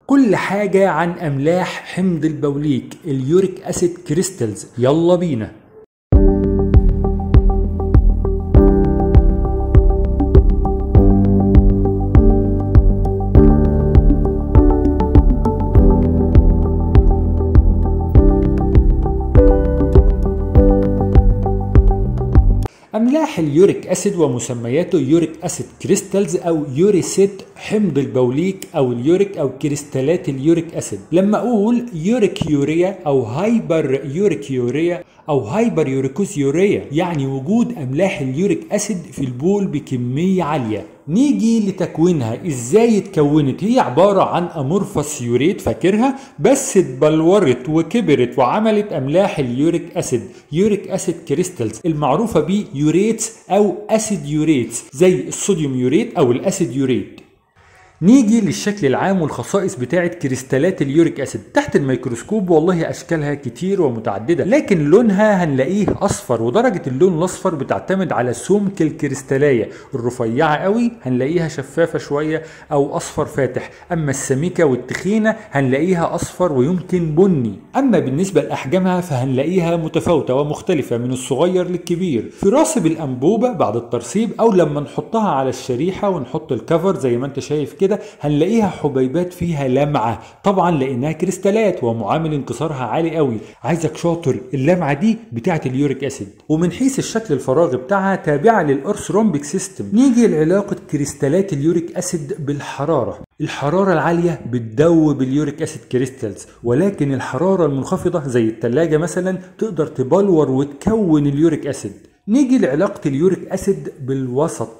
كل حاجة عن أملاح حمض البوليك اليوريك أسيد كريستالز. يلا بينا. أملاح اليوريك أسيد ومسمياته يوريك أسيد كريستالز أو يوريسيت حمض البوليك أو اليوريك أو كريستالات اليوريك أسيد. لما أقول يوريك يوريا أو هايبر يوريك يوريا أو هايبر يوريكوز يوريا يعني وجود أملاح اليوريك أسيد في البول بكمية عالية. نيجي لتكوينها، ازاي اتكونت؟ هي عبارة عن امورفوس يوريت، فاكرها؟ بس اتبلورت وكبرت وعملت املاح اليوريك اسيد، يوريك اسيد كريستالز المعروفة ب يوريتس او اسيد يوريتس زي الصوديوم يوريت او الاسيد يوريت. نيجي للشكل العام والخصائص بتاعة كريستالات اليوريك اسيد تحت الميكروسكوب. والله اشكالها كتير ومتعددة، لكن لونها هنلاقيه اصفر، ودرجة اللون الاصفر بتعتمد على سمك الكريستالية. الرفيعة قوي هنلاقيها شفافة شوية او اصفر فاتح، اما السميكة والتخينة هنلاقيها اصفر ويمكن بني. اما بالنسبة لاحجامها فهنلاقيها متفاوتة ومختلفة من الصغير للكبير. في راسب الانبوبة بعد الترسيب او لما نحطها على الشريحة ونحط الكفر زي ما انت شايف كده هنلاقيها حبيبات فيها لمعة، طبعا لانها كريستالات ومعامل انكسارها عالي قوي. عايزك شاطر، اللمعة دي بتاعة اليوريك اسيد. ومن حيث الشكل الفراغي بتاعها تابعة للأرثرومبيك سيستم. نيجي لعلاقة كريستالات اليوريك اسيد بالحرارة. الحرارة العالية بتدوب اليوريك اسيد كريستالز، ولكن الحرارة المنخفضة زي التلاجة مثلا تقدر تبلور وتكون اليوريك اسيد. نيجي لعلاقة اليوريك أسيد بالوسط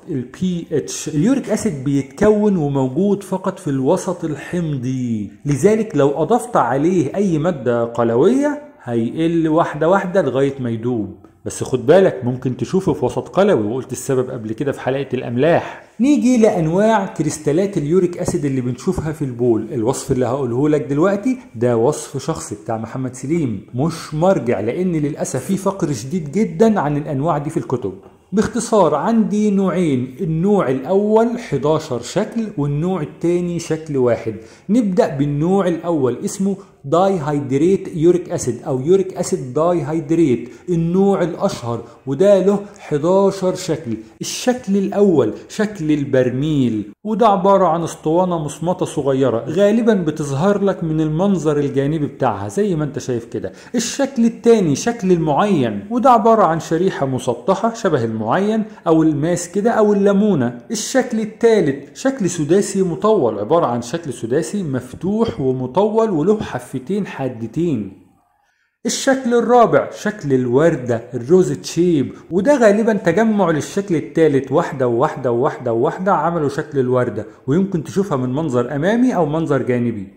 pH. اليوريك أسيد بيتكون وموجود فقط في الوسط الحمضي، لذلك لو أضفت عليه أي مادة قلوية هيقل واحدة واحدة لغاية ما يدوب. بس خد بالك ممكن تشوفه في وسط قلوي، وقلت السبب قبل كده في حلقة الأملاح. نيجي لأنواع كريستالات اليوريك أسيد اللي بنشوفها في البول. الوصف اللي هقوله لك دلوقتي ده وصف شخصي بتاع محمد سليم، مش مرجع، لأن للأسف في فقر شديد جدا عن الأنواع دي في الكتب. باختصار عندي نوعين، النوع الأول 11 شكل والنوع الثاني شكل واحد. نبدأ بالنوع الأول اسمه داي هيدريت يوريك أسيد أو يوريك أسيد داي هيدريت، النوع الأشهر وده له 11 شكل. الشكل الأول شكل البرميل، وده عبارة عن اسطوانة مصمتة صغيرة غالبا بتظهر لك من المنظر الجانبي بتاعها زي ما انت شايف كده. الشكل الثاني شكل المعين، وده عبارة عن شريحة مسطحة شبه المعين أو الماس كده أو الليمونة. الشكل الثالث شكل سداسي مطول، عبارة عن شكل سداسي مفتوح ومطول وله حفتين حادتين. الشكل الرابع شكل الوردة الروزت شيب، وده غالبا تجمع للشكل الثالث، واحدة وواحدة وواحدة وواحدة عملوا شكل الوردة، ويمكن تشوفها من منظر أمامي أو منظر جانبي.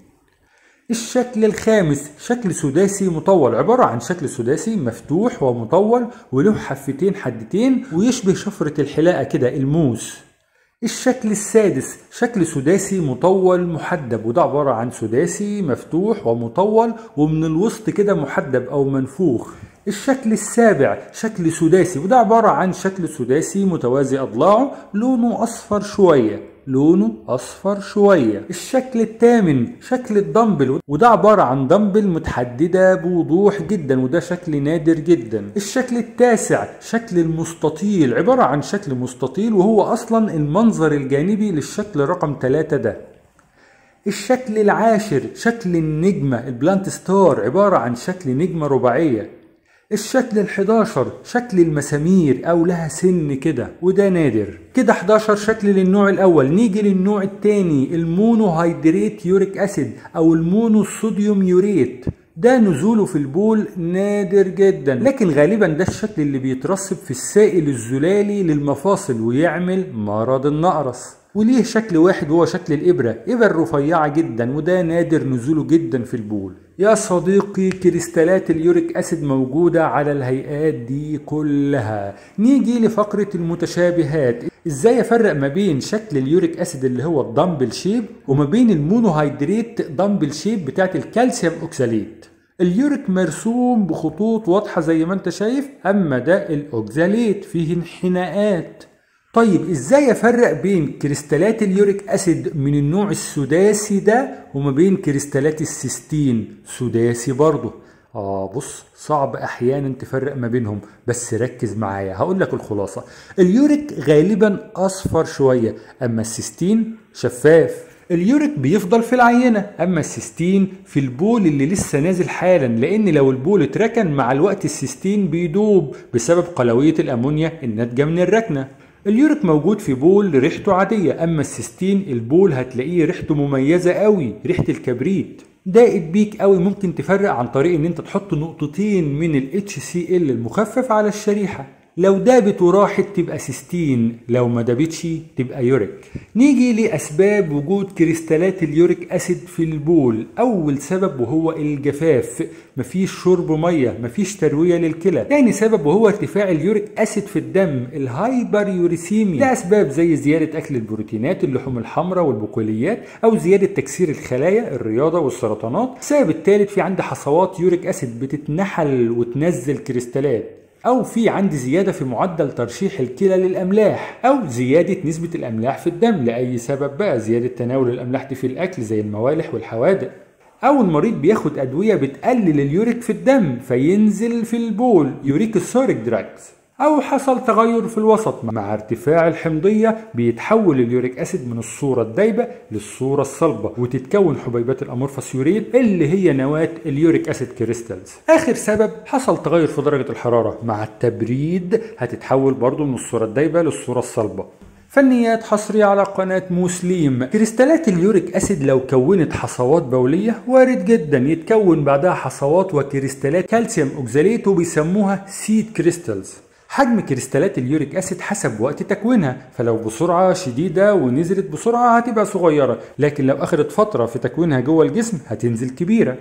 الشكل الخامس شكل سداسي مطول، عبارة عن شكل سداسي مفتوح ومطول وله حفتين حادتين ويشبه شفرة الحلاقة كده الموس. الشكل السادس شكل سداسي مطول محدب، وده عبارة عن سداسي مفتوح ومطول ومن الوسط كده محدب أو منفوخ. الشكل السابع شكل سداسي، وده عبارة عن شكل سداسي متوازي أضلاعه لونه أصفر شوية. الشكل الثامن شكل الدمبل، وده عبارة عن دمبل متحددة بوضوح جدا وده شكل نادر جدا. الشكل التاسع شكل المستطيل، عبارة عن شكل مستطيل وهو أصلا المنظر الجانبي للشكل رقم 3 ده. الشكل العاشر شكل النجمة البلانت ستار، عبارة عن شكل نجمة رباعية. الشكل ال11 شكل المسامير او لها سن كده وده نادر كده. 11 شكل للنوع الاول. نيجي للنوع الثاني المونو هيدريت يوريك اسيد او المونو صوديوم يوريت، ده نزوله في البول نادر جدا، لكن غالبا ده الشكل اللي بيترسب في السائل الزلالي للمفاصل ويعمل مرض النقرس. وليه شكل واحد وهو شكل الإبرة، إبر رفيعة جدا وده نادر نزوله جدا في البول. يا صديقي كريستالات اليوريك أسيد موجودة على الهيئات دي كلها. نيجي لفقرة المتشابهات. ازاي افرق ما بين شكل اليوريك أسيد اللي هو الدمبل شيب وما بين المونوهيدريت دمبل شيب بتاعت الكالسيوم أوكساليت؟ اليوريك مرسوم بخطوط واضحة زي ما انت شايف، اما ده الأوكساليت فيه انحناءات. طيب ازاي افرق بين كريستالات اليوريك اسيد من النوع السداسي ده وما بين كريستالات السيستين سداسي برضه؟ بص، صعب احيانا تفرق ما بينهم، بس ركز معايا هقول لك الخلاصة. اليوريك غالبا اصفر شوية، اما السيستين شفاف. اليوريك بيفضل في العينة، اما السيستين في البول اللي لسه نازل حالا، لان لو البول اتركن مع الوقت السيستين بيدوب بسبب قلوية الامونيا الناتجة من الركنة. اليوريك موجود في بول ريحته عادية، اما السيستين البول هتلاقيه ريحته مميزة قوي، ريحة الكبريت. داقت بيك قوي، ممكن تفرق عن طريق ان انت تحط نقطتين من ال HCl المخفف على الشريحة. لو دابت وراحت تبقى سيستين، لو ما دابتش تبقى يوريك. نيجي لأسباب وجود كريستالات اليوريك أسيد في البول. أول سبب وهو الجفاف، مفيش شرب مية، مفيش تروية للكلى. تاني سبب وهو ارتفاع اليوريك أسيد في الدم، الهايبر يوريسيميا. ده أسباب زي زيادة أكل البروتينات، اللحوم الحمراء والبقوليات، أو زيادة تكسير الخلايا، الرياضة والسرطانات. السبب الثالث في عندي حصوات يوريك أسيد بتتنحل وتنزل كريستالات، أو في عندي زيادة في معدل ترشيح الكلى للأملاح، أو زيادة نسبة الأملاح في الدم لأي سبب بقى، زيادة تناول الأملاح دي في الأكل زي الموالح والحوادق، أو المريض بياخد أدوية بتقلل اليوريك في الدم فينزل في البول يوريك سوريك دراجز، أو حصل تغير في الوسط مع ارتفاع الحمضية بيتحول اليوريك أسيد من الصورة الدايبة للصورة الصلبة وتتكون حبيبات الأمورفوس يوريت اللي هي نواة اليوريك أسيد كريستالز. آخر سبب حصل تغير في درجة الحرارة، مع التبريد هتتحول برضو من الصورة الدايبة للصورة الصلبة. فنيات حصرية على قناة موسليم. كريستالات اليوريك أسيد لو كونت حصوات بولية وارد جدا يتكون بعدها حصوات وكريستالات كالسيوم أوكزاليت وبيسموها سيد كريستالز. حجم كريستالات اليوريك أسيد حسب وقت تكوينها، فلو بسرعة شديدة ونزلت بسرعة هتبقى صغيرة، لكن لو أخذت فترة في تكوينها جوه الجسم هتنزل كبيرة.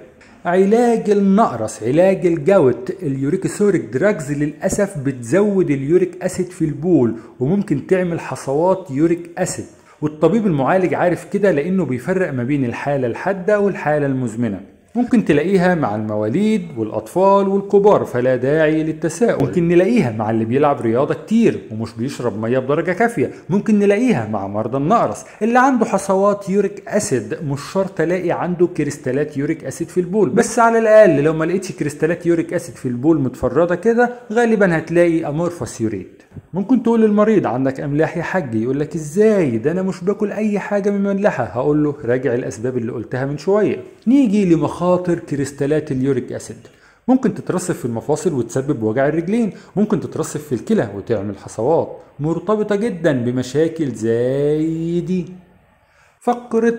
علاج النقرس، علاج الجوت، اليوريكسوريك دراجز للأسف بتزود اليوريك أسيد في البول وممكن تعمل حصوات يوريك أسيد، والطبيب المعالج عارف كده لأنه بيفرق ما بين الحالة الحادة والحالة المزمنة. ممكن تلاقيها مع المواليد والأطفال والكبار فلا داعي للتساؤل. ممكن نلاقيها مع اللي بيلعب رياضة كتير ومش بيشرب مية بدرجة كافية. ممكن نلاقيها مع مرضى النقرس. اللي عنده حصوات يوريك أسيد مش شرط الاقي عنده كريستالات يوريك أسيد في البول، بس على الأقل لو ما لقيتش كريستالات يوريك أسيد في البول متفردة كده غالبا هتلاقي أمورفوس يوريت. ممكن تقول للمريض عندك أملاح يا حاج، يقول لك ازاي ده انا مش باكل اي حاجة مملحة. هقول له راجع الأسباب اللي قلتها من شوية. نيجي لمخاطر كريستالات اليوريك أسيد. ممكن تترسب في المفاصل وتسبب وجع الرجلين، ممكن تترسب في الكلى وتعمل حصوات، مرتبطة جدا بمشاكل زي دي. فقرة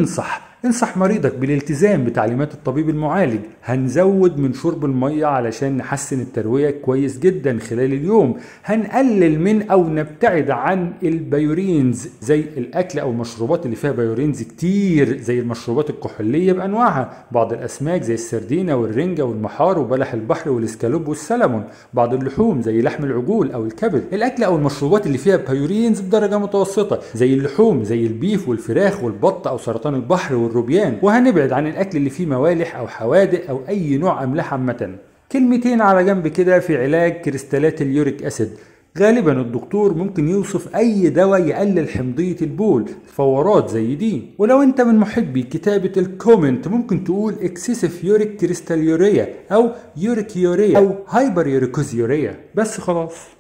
انصح مريضك بالالتزام بتعليمات الطبيب المعالج. هنزود من شرب المية علشان نحسن التروية كويس جدا خلال اليوم. هنقلل من او نبتعد عن البيورينز زي الاكل او المشروبات اللي فيها بيورينز كتير زي المشروبات الكحولية بانواعها، بعض الاسماك زي السردينة والرنجة والمحار وبلح البحر والاسكالوب والسلمون، بعض اللحوم زي لحم العجول او الكبد. الاكل او المشروبات اللي فيها بيورينز بدرجة متوسطة زي اللحوم زي البيف والفراخ والبط او سرطان البحر والروبيان. وهنبعد عن الاكل اللي فيه موالح او حوادق او اي نوع املاح عامه. كلمتين على جنب كده في علاج كريستالات اليوريك اسيد. غالبا الدكتور ممكن يوصف اي دواء يقلل حمضية البول، فورات زي دي. ولو انت من محبي كتابة الكومنت ممكن تقول اكسسيف يوريك كريستاليوريا او يوريك يوريا او هايبر يوريكوزيوريا. بس خلاص.